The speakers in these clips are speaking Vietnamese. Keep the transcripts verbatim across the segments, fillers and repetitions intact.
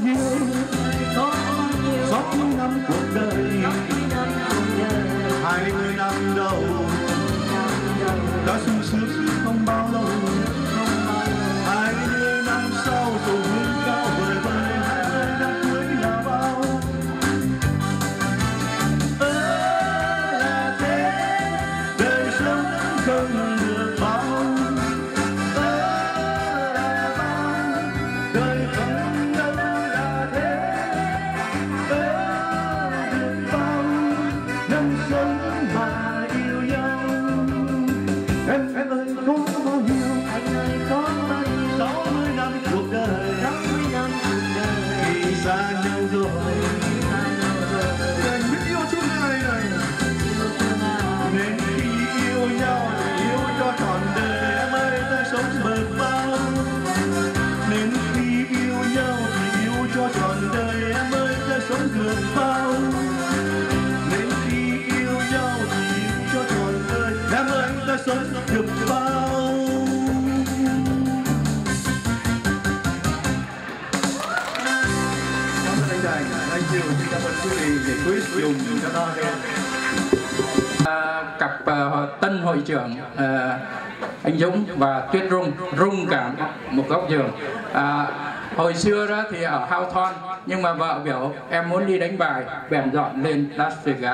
nhiêu, sáu mươi năm cuộc đời, hai mươi năm đầu đã sung sướng không bao lâu, hai mươi năm sau dù hương cao vời vời, hai mươi năm cuối là bao. Ơ là thế, đời sống không được bao. Ơ là bao, đời không đâu là thế. Ơ được bao năm sống mà yêu nhau. Em em ơi có bao nhiêu, anh ơi có bao nhiêu, sáu mươi năm cuộc đời, sáu mươi năm cuộc đời, khi xa nhau rồi, đừng biết yêu thương ai này, nên khi yêu nhau thì yêu cho trọn đời. Em ơi ta sống bờ bao, nên khi yêu nhau thì yêu cho trọn đời. Em ơi ta sống được bao, nên khi yêu nhau thì yêu cho trọn đời. Em ơi ta sống được bao. Cảm ơn anh Đài, anh Chiều, xin cảm ơn quý vị để quý dùng cho nó đây. À, cặp uh, tân hội trưởng uh, anh Dũng và Tuyết Rung rung cả một góc giường. À, hồi xưa đó thì ở Hawthorne, nhưng mà vợ biểu em muốn đi đánh bài, bèn dọn lên Las Vegas.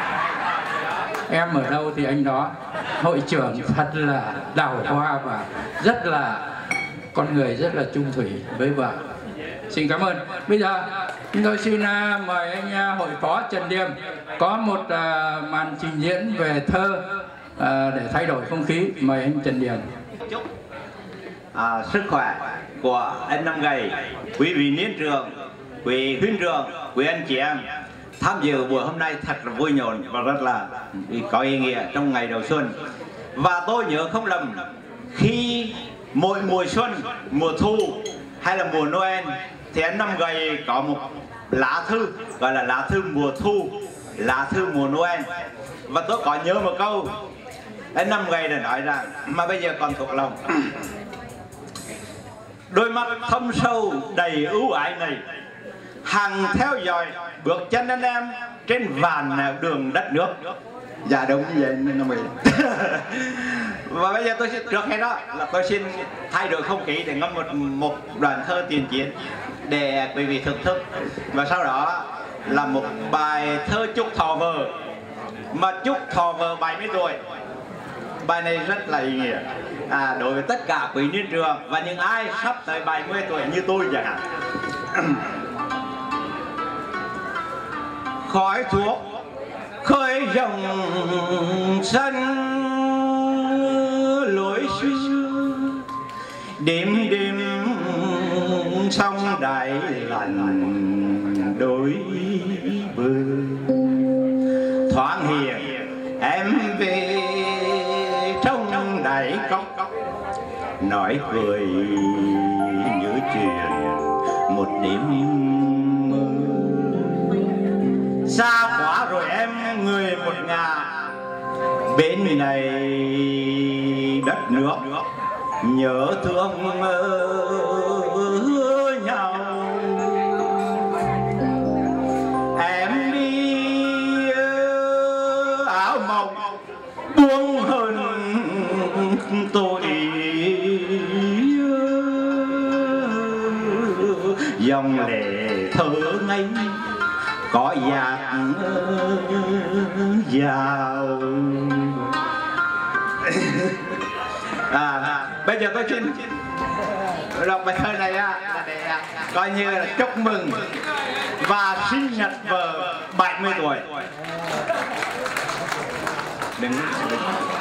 Em ở đâu thì anh đó. Hội trưởng thật là đào hoa và rất là con người rất là chung thủy với vợ. Xin cảm ơn. Bây giờ chúng tôi xin uh, mời anh uh, hội phó Trần Điềm có một uh, màn trình diễn về thơ uh, để thay đổi không khí. Mời anh Trần Điềm. Chúc à, sức khỏe của anh Năm Gầy, quý vị niên trường, quý huynh trưởng, quý anh chị em tham dự buổi hôm nay thật là vui nhộn và rất là có ý nghĩa trong ngày đầu xuân. Và tôi nhớ không lầm, khi mỗi mùa xuân, mùa thu hay là mùa Noel thì anh Năm Gầy có một lá thư gọi là lá thư mùa thu, lá thư mùa Noel. Và tôi có nhớ một câu anh Năm Gầy đã nói rằng mà bây giờ còn thuộc lòng: đôi mắt thâm sâu đầy ưu ái này hằng theo dõi bước chân anh em trên vạn đường đất nước. Dạ đúng như vậy Năm Gầy. Và bây giờ tôi xin trước hết đó là tôi xin thay đổi không khí để ngâm một một đoạn thơ tiền chiến để quý vị thưởng thức, và sau đó là một bài thơ chúc thọ vợ, mà chúc thọ vợ bảy mươi tuổi. Bài này rất là ý nghĩa à, đối với tất cả quý niên trường và những ai sắp tới bảy mươi tuổi như tôi chẳng hạn. Khói thuốc khơi dòng sân lối xưa, đêm đêm sông đại lạnh đôi bờ. Thoáng hiền em về trong đại cốc, nói cười nhớ chuyện một đêm mơ. Xa quá rồi em người một ngả, bên này đất nước nhớ thương mơ nhau. Em đi áo mộng buông hơn tôi, dòng lệ thơ ngây có dạt vào. À, bây giờ tôi xin đọc bài thơ này á, để coi như là chúc mừng và sinh nhật vợ bảy mươi tuổi. Đừng, đừng.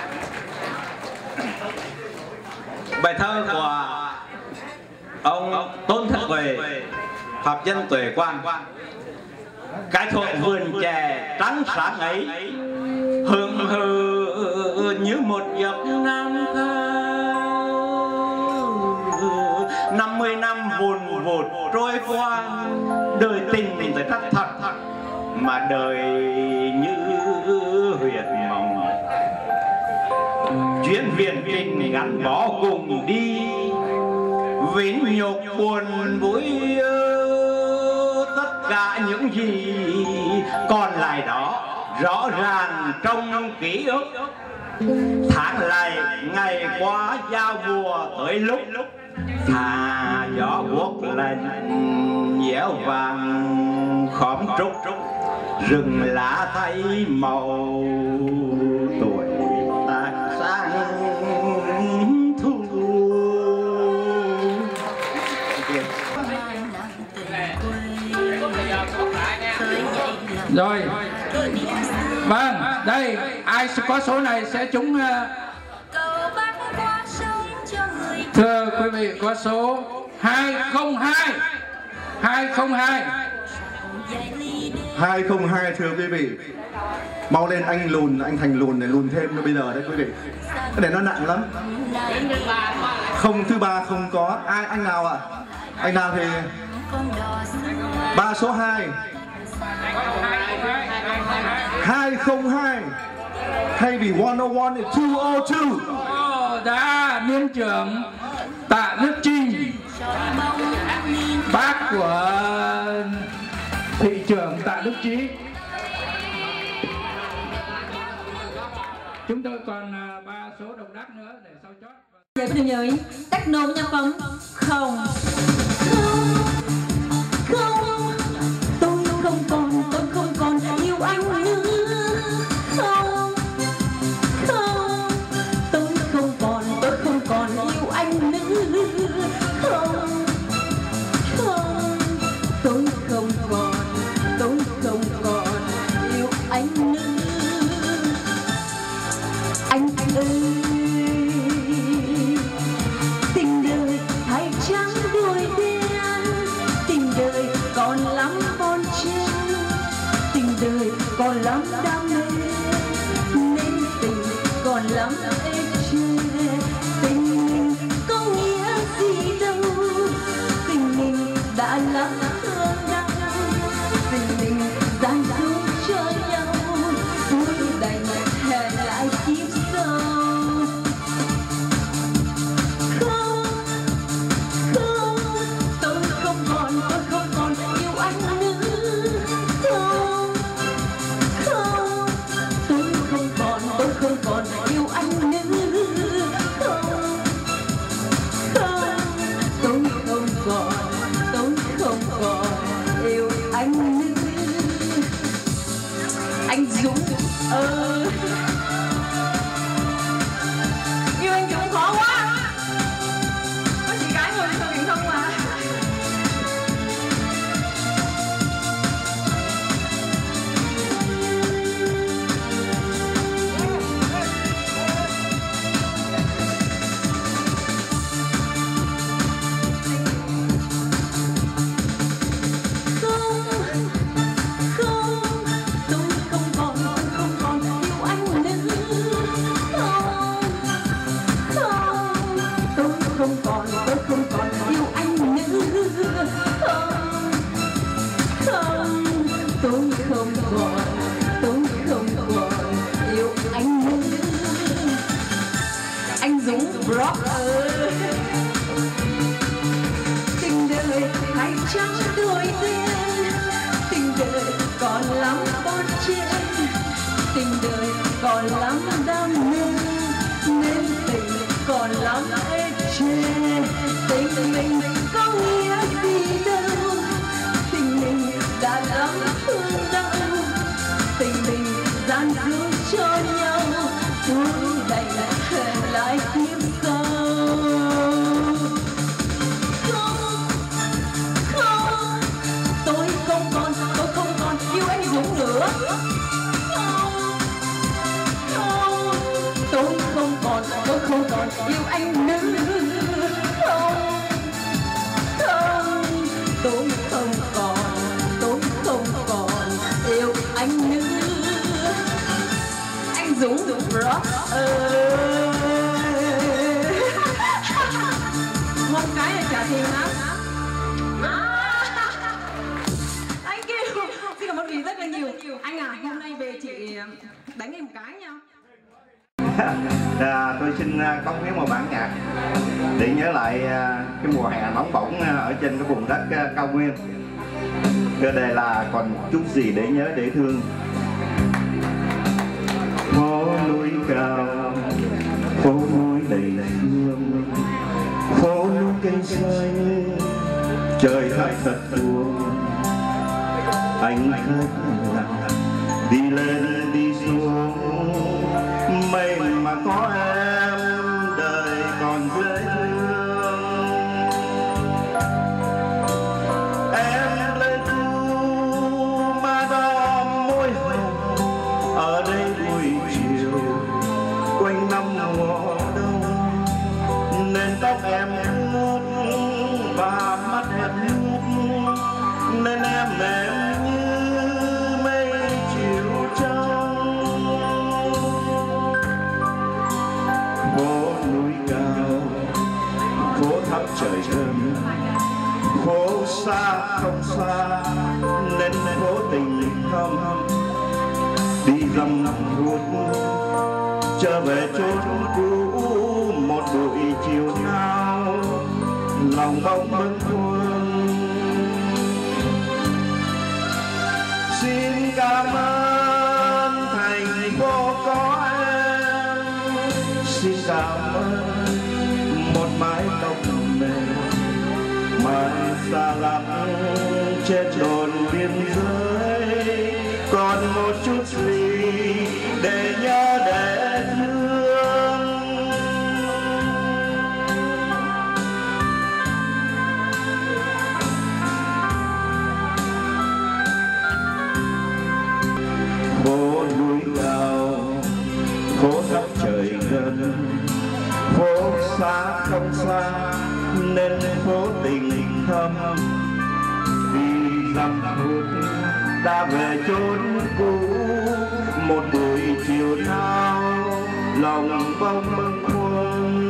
Bài thơ của ông Tôn Thất Huệ, pháp dân Tuệ Quang. Cái thuở vườn chè trắng sáng ấy hương hư như một giấc nam thơ. Năm mươi năm vùn vụt trôi qua, đời tình mình tới thắt thật, mà đời như huyệt mộng. Chuyến viền trình gắn bó cùng đi, vĩnh nhục buồn vui ơi. cả những gì còn lại đó rõ ràng trong ký ức. Tháng lại ngày qua giao mùa tới lúc thả gió buốt lên dẻo vàng khóm trúc, rừng lá thấy màu tuổi tạc sang thu. Rồi, vâng, đây ai có số này sẽ trúng. Uh... Thưa quý vị, có số hai không hai hai không hai hai không hai. Thưa quý vị, mau lên, anh lùn, anh thành lùn để lùn thêm nữa bây giờ đấy quý vị. Cái này nó nặng lắm. Không, thứ ba không có. Ai, anh nào ạ? À? Anh nào thì ba số hai hai không hai thay vì một không một thì hai không hai. Đã miên trưởng Tạ Đức Trinh, bác của thị trưởng Tạ Đức Chí. Chúng tôi còn ba số độc đắc nữa để sau chót. Giờ bây giờ tách nôm nha Phong. Không Không Tôi không còn, tôi không còn yêu anh nữa. Không Không Tôi không còn, tôi không còn yêu anh nữa. Không Không Tôi không còn, tôi không còn yêu anh nữa. Anh ơi, tình đời hay trắng đôi đen, tình đời còn lắm bon chen, tình đời còn lắm đam mê, nên tình còn lắm ê chê. Tình mình có nghĩa gì đâu, tình mình đã lắm thương đau, tình mình gian dối cho nhau, cuối đành hẹn lại kiếp sau. Không, không, tôi không còn, tôi không còn yêu anh nữa. Không, không, tôi không còn, tôi không còn yêu anh nữa. Không, không, tôi không còn, tôi không còn yêu anh nữa. Anh Dũng ơi, yêu anh Dũng khó quá. Có chị gái ngồi lên truyền thông mà. Không, không, tôi không còn, tôi không còn yêu anh nữa. Không, không, tôi không còn, tôi không còn yêu anh nữa. Không, không, tôi không còn, tôi không còn yêu anh nữa. Anh Dũng Rock ơi, tình đời hay trắng đôi đen, tình đời còn lắm bon chen, tình đời còn lắm đam mê, nên tình còn lắm ê chê. Tình mình có nghĩa gì đâu, tình mình đã lắm thương đau, tình mình gian dối cho nhau, cuối đành hẹn lại kiếp sau. Không, không, tôi không còn, tôi không còn yêu anh Dũng nữa. Không, không, tôi không còn, tôi không còn yêu anh nữa. Không, không, tôi không còn, tôi không còn yêu anh nữa. Anh Dũng Rock ơi, một cái là trả tiền lắm. Anh kêu xin cảm ơn chị rất là nhiều. Anh à, hôm nay về chị đánh em một cái nha. À, tôi xin cống hiến một bản nhạc để nhớ lại cái mùa hè nóng bỏng ở trên cái vùng đất cao nguyên. Cái này là còn chút gì để nhớ để thương. Phố núi cao, phố núi đầy hương, phố núi cây xanh, trời thật thật buồn. Anh khách lặng đi lên đi xuống, may mà có em đời còn dễ thương. Em lên thu mà đo môi hồng, ở đây buổi chiều quanh năm mùa đông, nên tóc em ướt và mắt em nước, nên em mềm như mây chiều trong. Phố núi cao, phố thấp trời gần, phố xa không xa nên phố tình thâm. Đi dầm vuốt trở về chốn cũ, một buổi chiều nào lòng bỗng bâng khuâng. Xin cảm ơn thành phố có em, xin cảm ơn một mái tóc mềm mãi xa lắm trên đồn biên giới, còn một chút gì để nhớ để thương. Phố núi cao, phố thấp trời gần, phố xa không xa nên phố tình thâm. Vì dặm phút đã về chốn cũ, một buổi chiều nào lòng bông bâng khuâng.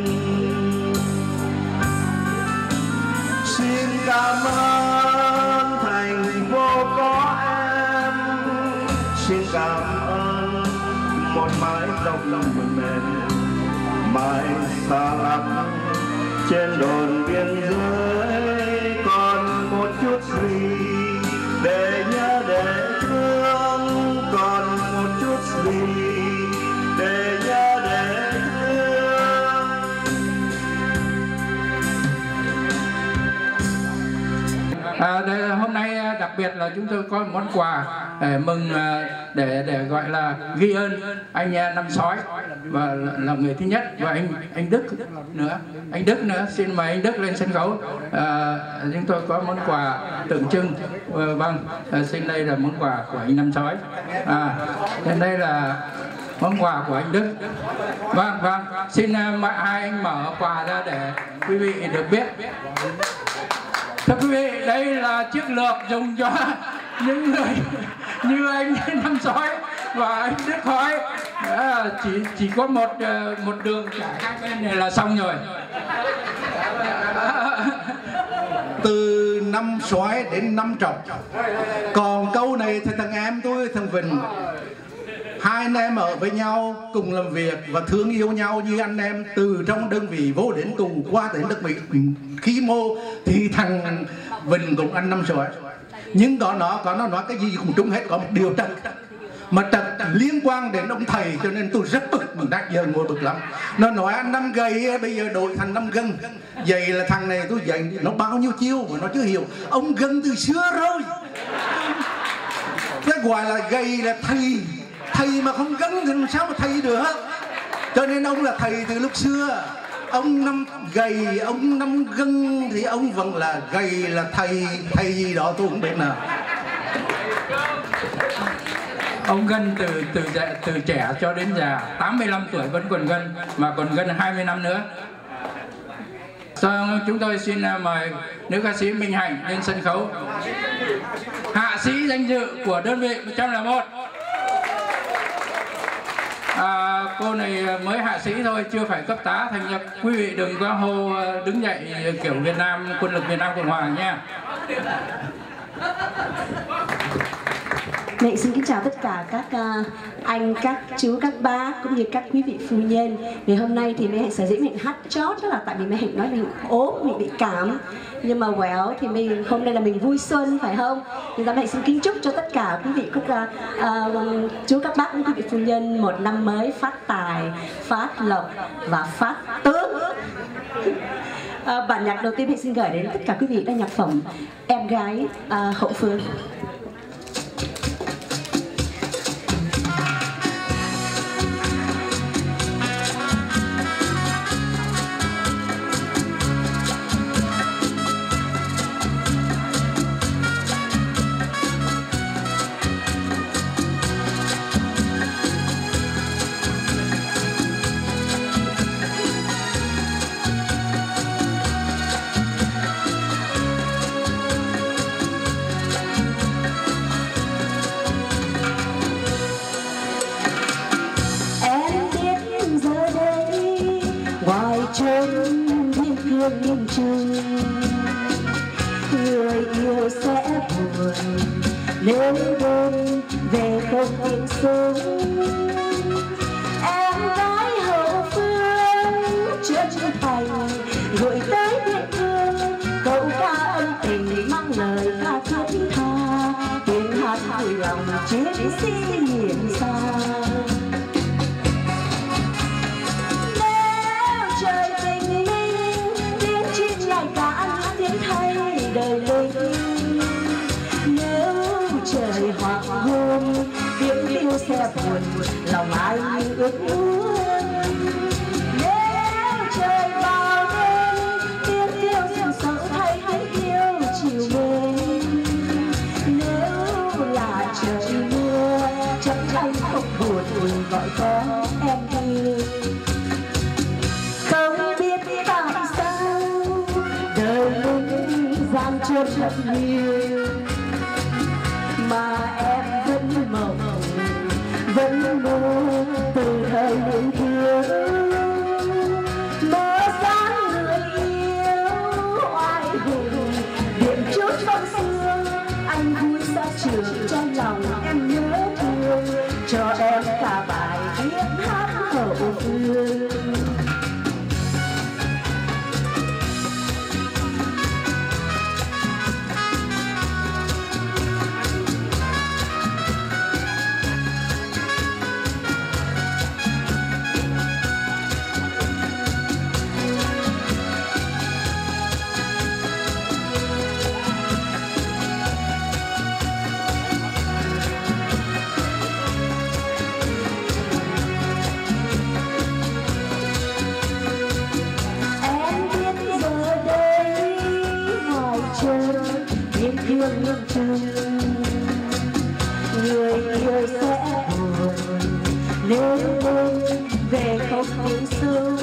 Xin cảm ơn thành phố có em, xin cảm ơn một mái tóc mềm mãi xa lắm trên đồn biên giới, còn một chút gì để nhớ để thương, còn một chút gì để nhớ để thương. À, để, hôm nay đặc biệt là chúng tôi có một món quà để mừng, để để gọi là ghi ơn anh Năm Sói và là người thứ nhất, và anh anh Đức nữa, anh Đức nữa xin mời anh Đức lên sân khấu. À, chúng tôi có món quà tượng trưng. À, vâng, à, xin đây là món quà của anh Năm Sói. À, đây là món quà của anh Đức. Vâng vâng, xin uh, hai anh mở quà ra để quý vị được biết. Thưa quý vị, đây là chiếc lược dùng cho những người như anh Năm Sói và anh Đức Khói. À, chỉ chỉ có một một đường trải hai bên này là xong rồi. Từ Năm Sói đến Năm Trọc. Còn câu này thì thằng em tôi, thằng Vinh, hai anh em ở với nhau cùng làm việc và thương yêu nhau như anh em từ trong đơn vị vô đến tù qua đến nước Mỹ khí mô, thì thằng Vinh cùng anh Năm Sói. Nhưng có nó có nó nói cái gì cũng trúng hết, có một điều trật mà trật liên quan đến ông thầy, cho nên tôi rất bực, mình đang giờ ngồi bực lắm. Nó nói anh Năm gầy bây giờ đổi thành Năm gân, vậy là thằng này tôi dạy nó bao nhiêu chiêu mà nó chưa hiểu. Ông gân từ xưa rồi, cái gọi là gầy là thầy, thầy mà không gân thì làm sao mà thầy được. Cho nên ông là thầy từ lúc xưa. Ông Năm gầy, ông Năm gân thì ông vẫn là gầy là thầy, thầy gì đó tôi không biết nào. Ông Gân từ từ từ trẻ cho đến già, tám mươi lăm tuổi vẫn còn Gân, mà còn Gân hai mươi năm nữa. Sau chúng tôi xin mời nữ ca sĩ Minh Hạnh lên sân khấu. Hạ sĩ danh dự của đơn vị một trăm lẻ một. À, cô này mới hạ sĩ thôi, chưa phải cấp tá thành nhập. Quý vị đừng có hô đứng dậy kiểu Việt Nam, quân lực Việt Nam Cộng Hòa nha. Mẹ xin kính chào tất cả các uh, anh, các chú, các bác cũng như các quý vị phu nhân. Ngày hôm nay thì mẹ Hạnh sở dĩ mình hát chót đó là tại vì mẹ Hạnh nói mình ốm, mình bị cảm. Nhưng mà well thì mình hôm nay là mình vui xuân phải không? Nên ra mẹ Hạnh xin kính chúc cho tất cả quý vị các uh, uh, chú, các bác, quý vị phu nhân một năm mới phát tài, phát lộc và phát tướng. Uh, bản nhạc đầu tiên mình xin gửi đến tất cả quý vị là nhạc phẩm Em Gái uh, Hậu Phương. Nhìn chung người yêu sẽ buồn nếu đêm về không tiếng súng. Em gái Hậu Phương chân thành gửi tới điện thương câu ca ân tình mang lời ca thiết tha, tiếng hát vui lòng chiến sĩ hiền xa. Đời linh nếu trời hoàng hôn tiếng yêu sẽ buồn lòng ai như ước muốn. Nếu trời vào đêm tiếng yêu dịu sâu thay hãy yêu chiều mến. Nếu là trời mưa chắc anh không buồn gọi có em yêu. Không biết tại sao đời linh gian trơn rất nhiều mà em vẫn mộng vẫn mơ từ thời niên thiếu. Mơ dáng người yêu oai hùng điểm chút phong sương, anh vui xa trường trong lòng em nhớ thương cho em cả bài viết hát Hậu Phương. Thương chung người yêu sẽ buồn nếu đêm về không tiếng súng.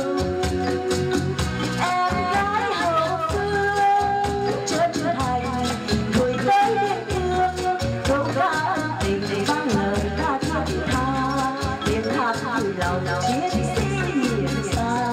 Em gái Hậu Phương chân thành gửi tới điện thương câu ca ân tình vang lời ca thiết tha, tiếng hát vui lòng chiến sĩ hiền xa.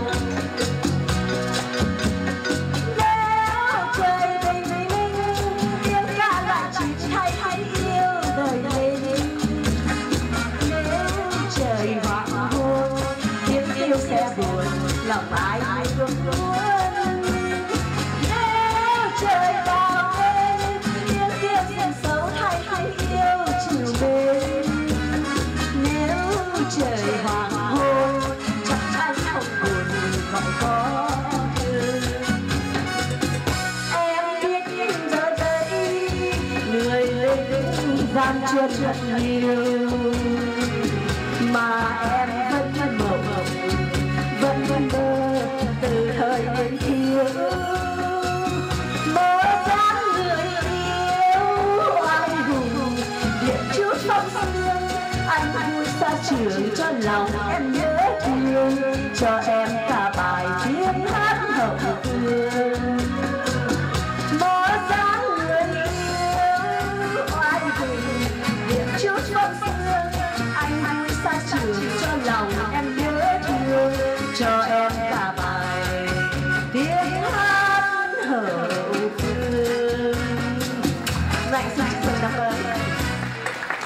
Sẽ buồn lòng ai ai ước muốn. Nếu trời vào đêm tiếng kia dần xấu thay hay yêu chiều bên. Nếu trời hoàng hôn chắc anh không buồn gọi có em thương. Em biết giờ đây người lính gian truân rất nhiều mà em vẫn mộng vẫn vẫn mơ từ thời niên thiếu. Mơ dáng người yêu oai hùng điểm chút phong sương, anh vui xa trường cho lòng em nhớ thương cho em cả bài tiếng hát Hậu Phương. Mơ dáng người yêu oai hùng điểm chút phong sương, anh vui xa trường cho lòng em nhớ thương cho em cả bài tiếng hát Hậu Phương. Dạ, xin cảm ơn.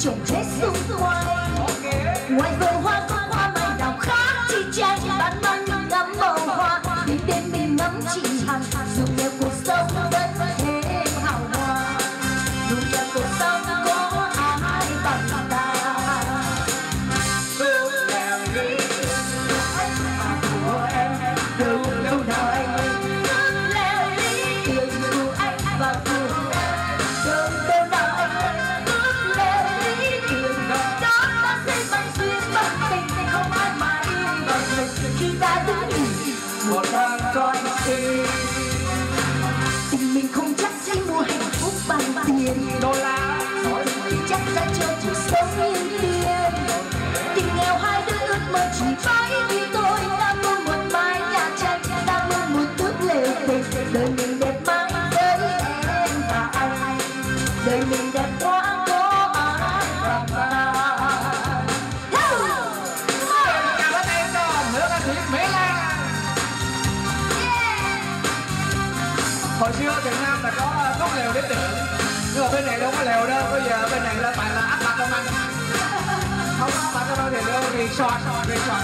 trồng chết xung quanh. Ngoài vườn hoa có hoa mai nào khác chi tranh bán mang ngắm màu hoa. Đến đêm mình ngắm chị Hằng dù nghèo cuộc sống vẫn thế hào hoa. Dù nghèo cuộc sống có ai bằng ta. Bước leo đi anh mà của em đâu đâu nào anh. Bước leo đi đường của anh và của em đâu đâu nào anh. Bước leo đi đường đó ta sẽ bằng duyên bằng tình tình không ai mà yêu bằng mình khi ta đứng nhìn một thằng con xin. Tình mình không chắc sẽ mua hạnh phúc bằng tiền đô la, chỉ chắc đã cho cuộc sống yên yên. Tình nghèo hai đứa ước mơ chỉ mãi như tôi. Ta mơ một mái nhà tranh, ta mơ một thước lều tình. Đời mình đẹp mãi với em và anh. Đời mình đẹp quá có ai bằng ta. Cảm ơn em còn nữa là Thúy Mỹ Lan. Hồi xưa Việt Nam là có có lều để tưởng, nhưng mà bên này đâu có lều đâu. Bây giờ bên này là phải là áp đặt công ăn. Không có áp đặt công ăn thì đâu resort, resort.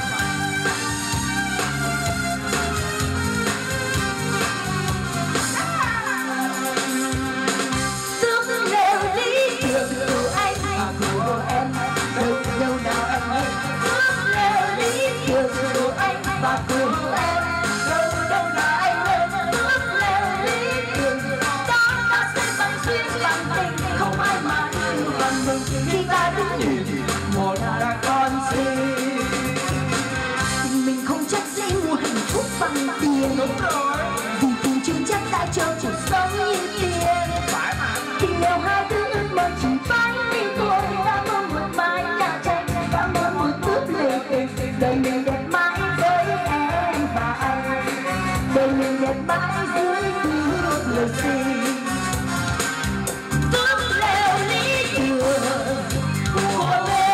Bước leo đi đường của anh và của em đâu đâu nào anh ơi. Bước leo đi đường của anh và của em đâu đâu nào anh ơi. Bước leo đi đường đó ta sẽ bằng duyên bằng tình không ai mà yêu bằng mình khi ta đứng nhìn một thằng con xin. Tình mình không chắc sẽ mua hạnh phúc bằng tiền. Đúng rồi. Vì tình chưa chắc đã cho cuộc sống yên yên. Phải mà. Tình nghèo hai đứa ước mơ chỉ mãi như tôi. Ta mơ một mái nhà tranh, ta mơ một thước lều tình. Đời mình đẹp mãi với em và anh. Đời mình đẹp mãi dưới nước lời xin. Bước leo lý tưởng của mình.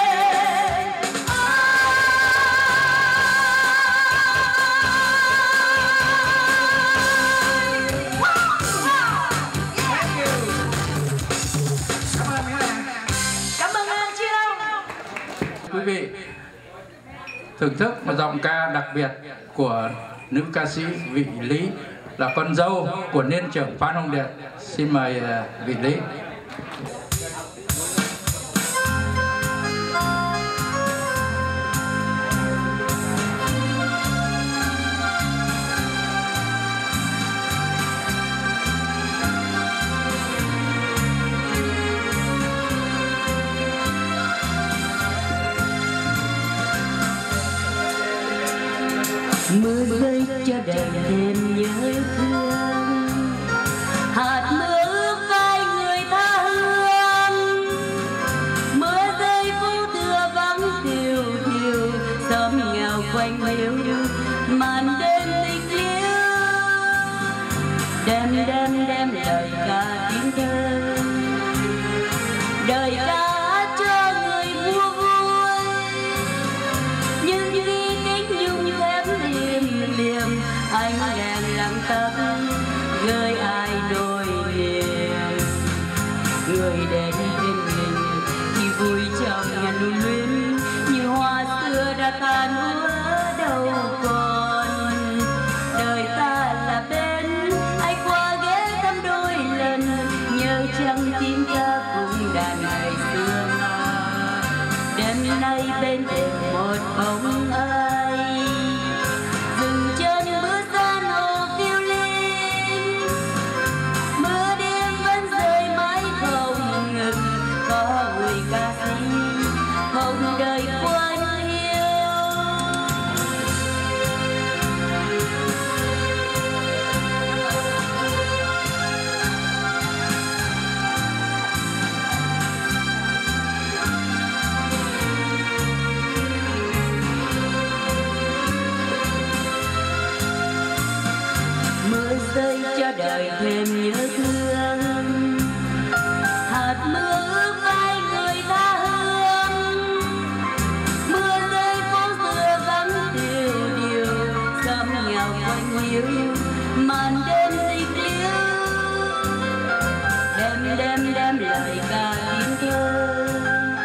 Thank you. Cảm ơn Mỹ Lan. Cảm ơn anh Chiêu. Quý vị thưởng thức một giọng ca đặc biệt của nữ ca sĩ Vị Lý, là con dâu của niên trưởng Phan Hồng Điệp. Xin mời uh, Vị Lý. Mưa rơi cho đời thêm nhớ thương. Hạt mưa ướt vai người tha hương. Mưa rơi phố thừa vắng thiều thiều. Xóm nghèo quanh hiu màn đêm tình liêu. Đem đem đem lời ca tiếng thơ. Đời ca cho người mua vui. Nhưng khi cánh nhung khép liềm liềm. Anh đèn lặng tâm gửi ai đôi niềm. Người đến bên mình thì vui trong nhà lưu luyến. Như hoa xưa đã tàn úa đâu còn. Đời ta là bên ai qua ghé thăm đôi lần. Nhớ chăng tiếng ca cùng đàn ngày xưa mà. Đêm nay bên thềm một bóng ai. Dừng chân bữa gian hồ phiêu linh. Mưa đêm vẫn rơi mãi không ngừng. Có người ca sĩ không đời quên yêu. Mưa rơi cho đời thêm nhớ thương. Hạt mưa ướt vai người tha hương. Mưa rơi phố xưa vắng điều điều. Xóm nghèo quanh hiu màn đêm tình liêu. Đem đem đem lời ca tiếng thơ.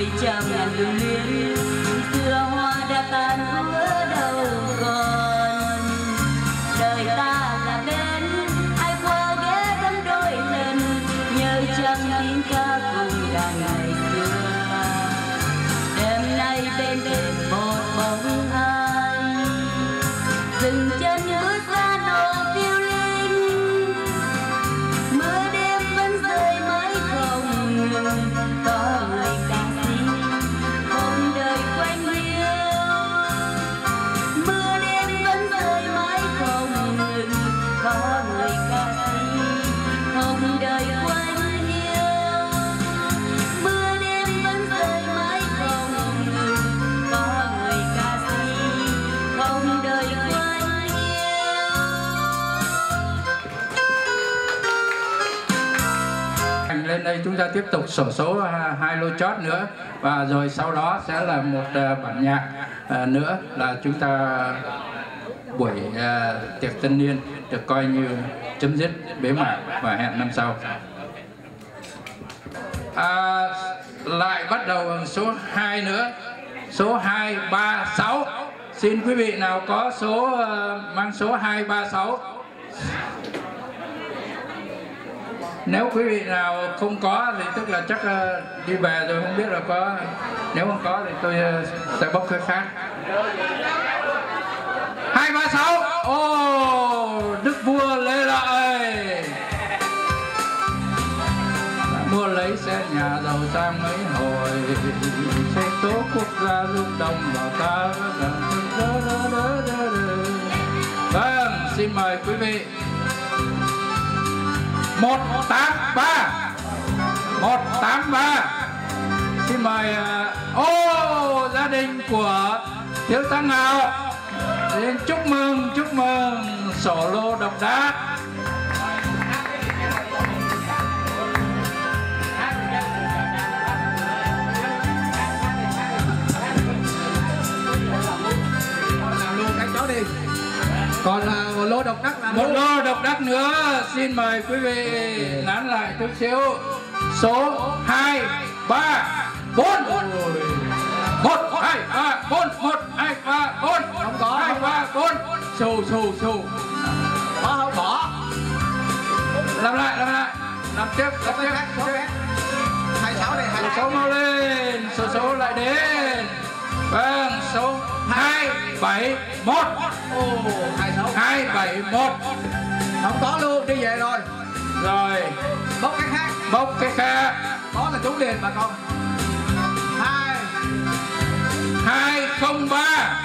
người chồng ngàn lưu luyến xưa hoa đã tàn hứa đâu còn. Đời ta là bên ai qua ghé thăm đôi lần nhớ chăng tiếng ca cùng đàn ngày xưa. Đêm nay bên đêm một bóng ai dừng chân bước ra nổ phiêu linh. Mưa đêm vẫn rơi mãi không ngừng có người ca sĩ không đời quanh hiu. Mưa đêm vẫn rơi mãi không ngừng có người ca sĩ không đời quanh hiu. Mưa đêm vẫn rơi mãi không ngừng có người ca sĩ không đời quanh hiu. Lên đây chúng ta tiếp tục xổ số hai lô chót nữa và rồi sau đó sẽ là một bản nhạc nữa là chúng ta buổi tiệc tân niên được coi như chấm dứt bế mạc và hẹn năm sau. À, lại bắt đầu bằng số hai nữa, số hai ba sáu. Xin quý vị nào có số uh, mang số hai ba sáu. Nếu quý vị nào không có thì tức là chắc uh, đi về rồi không biết là có. Nếu không có thì tôi uh, sẽ bốc cái khác. hai ba sáu. Ô, Đức vua Lê Lợi mua lấy xe nhà giàu sang mấy hồi, xe tố quốc gia rung động vào ta. Vâng, xin mời quý vị. Một tám ba một tám ba. Xin mời ô uh, gia đình của Thiếu tá Ngạo đến chúc mừng chúc mừng sổ lô độc đắc. Còn là một lô độc đắc là một lô độc đắc nữa. Xin mời quý vị nán lại chút xíu. Số hai ba bốn. Một hai ba bốn. Một hai ba bốn. Không có hai ba bốn. Xù xù xù. Có không bỏ. Làm lại làm lại. Làm tiếp làm tiếp. Hai sáu này Số số mau lên. Số số lại đến. Vâng, số hai bảy một. hai bảy một. Không có luôn, đi về rồi. Rồi Bốc cái khác. bốc cái khác. Có là trúng liền bà con. Hai Hai không ba.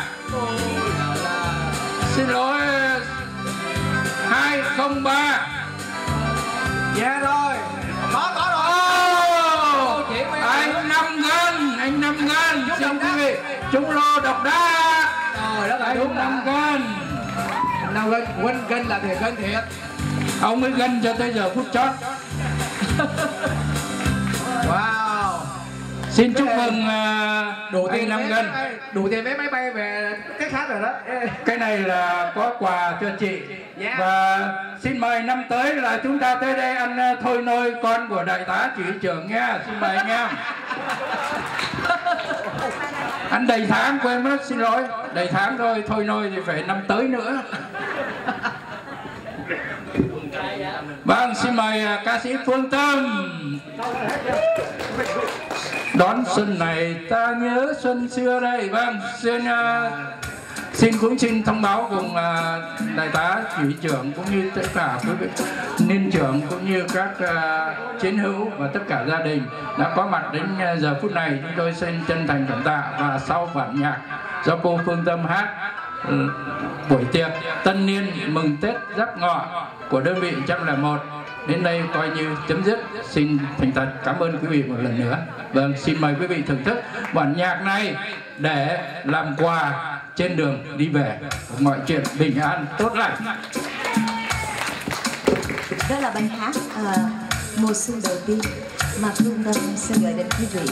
Xin lỗi. Hai không ba. Dạ rồi. Có có rồi. Oh, anh năm ngân. Anh năm ngân. Xin quý vị trúng lô độc đắc. Rồi đó là đúng năm ngân. Nào gân, gân, gân là thiệt, gân thiệt. Ông mới gân cho tới giờ phút chót. Wow. Xin chúc mừng uh, Đủ tiền năm vé ngân. máy bay, đủ tiền vé máy bay về cái khác rồi đó. Cái này là có quà cho chị. Yeah. Và xin mời năm tới là chúng ta tới đây ăn uh, thôi nôi con của đại tá chỉ trưởng nha. Xin mời anh em. Ăn đầy tháng quên mất, xin lỗi. Đầy tháng thôi, thôi nôi thì phải năm tới nữa. Vâng, xin mời uh, ca sĩ Phương Tâm. Đón xuân này ta nhớ xuân xưa đây. Vâng, xin uh, xin cũng xin thông báo cùng uh, đại tá chỉ trưởng cũng như tất cả quý vị niên trưởng cũng như các uh, chiến hữu và tất cả gia đình đã có mặt đến uh, giờ phút này. Chúng tôi xin chân thành cảm tạ. Và sau bản nhạc do cô Phương Tâm hát uh, buổi tiệc tân niên mừng Tết Giáp Ngọ của đơn vị một trăm lẻ một đến đây coi như chấm dứt. Xin thành thật cảm ơn quý vị một lần nữa. Vâng, xin mời quý vị thưởng thức bản nhạc này để làm quà trên đường đi về. Mọi chuyện bình an tốt lành. Đó là bài hát uh, mùa xuân đầu tiên mà Phương Tâm sẽ gửi đến quý vị.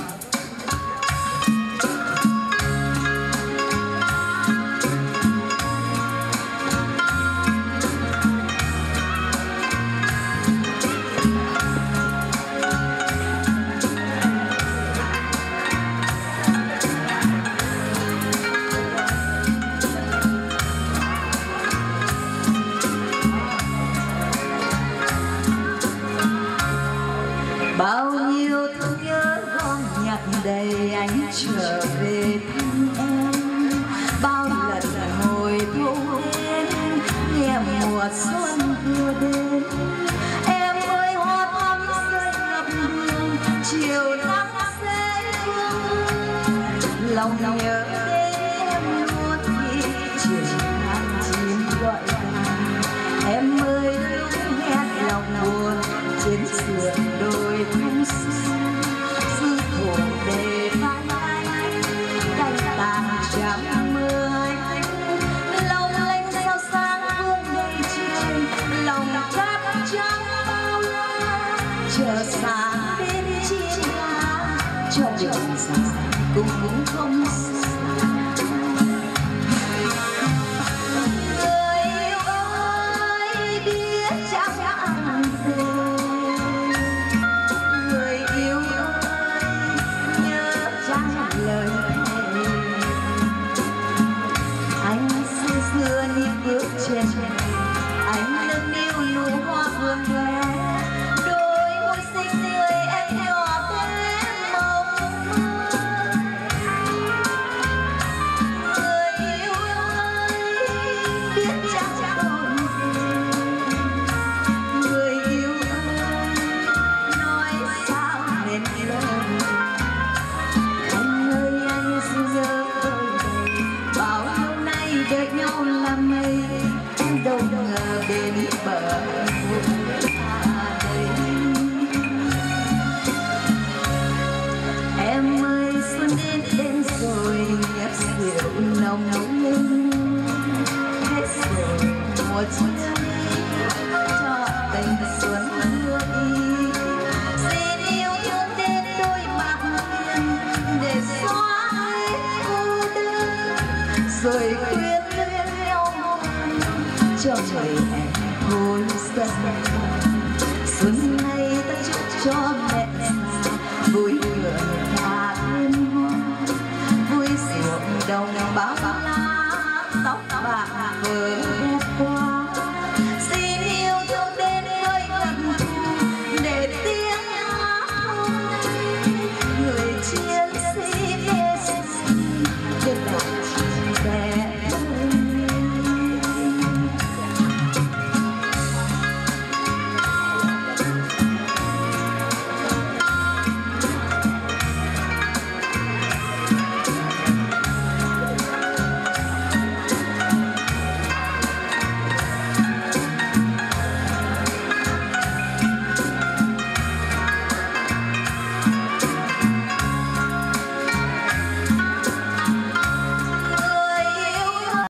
đây anh trở về thăm em, bao lần ngồi thâu đêm nghe mùa xuân vừa đến. Em ơi hoa thắm rơi ngập đường, chiều nắng sẽ vương, lòng nhớ đến em luôn khi chiều nắng chim gọi vàng. Em ơi lúc hét lòng buồn trên sườn đồi thung xuân, dư thổ để vai anh cánh tàn trắng mưa. Lòng lanh sao sáng vương đầy trời, lòng cát trắng bao la, chờ sáng đến chiếc lá cho đường dài cũng cũng không xa. Người yêu ơi biết chẳng ăn về, người yêu ơi nhớ chẳng lời thề. Anh xưa xưa đi bước trên anh nâng niu nụ hoa vườn bé, đôi môi xinh tươi em nhỏ thế mộng mơ. Người yêu ơi biết chẳng còn về, người yêu ơi nói sao nên lời. Anh ơi anh xin nhớ tôi đây, bao lâu nay đợi nhau là mây, em đâu ngờ đến bờ vực xa đây. Em ơi xuân đến đến rồi, nhấp rượu nồng nồng lên, hết rồi mùa chia ly, cho tình xuân mưa đi. Xin yêu thương đến đôi mặt hiền để xóa hết cô đơn, rồi quyến luyến nhau cho người em thôi dần. Xuân này ta chúc cho mẹ